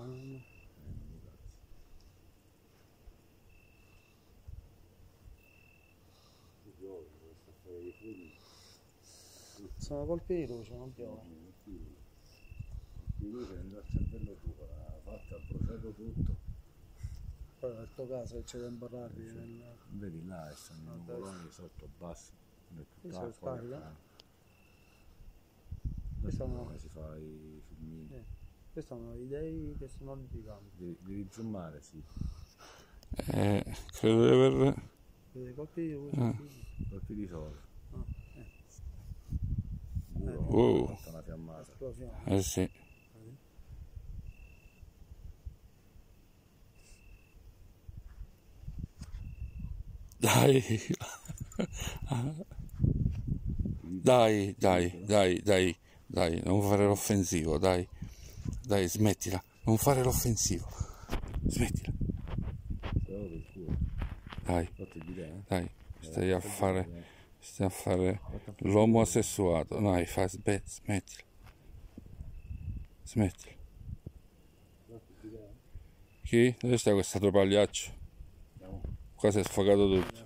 Sono colpi di luce, non piove. Di luce nel cervello tuo, ha fatto, ha bruciato tutto. Poi nel tuo caso c'è tempo rapido. Vedi là, stanno i nuvoloni sotto, basso. Questo è scarico. Come si fa i filmini? Questi sono i dei che sono edificanti. Devi zoomare, sì. Credo di aver... Vedi colpi di luce. Colpi di sole. Wow. Ha fatto una fiammata. Sì. Dai, non fare l'offensivo, dai, smettila, non fare l'offensivo, smettila, dai, stai a fare l'omosessuato, dai, smettila, Chi? Dove sta questo pagliaccio? Qua si è sfogato tutto.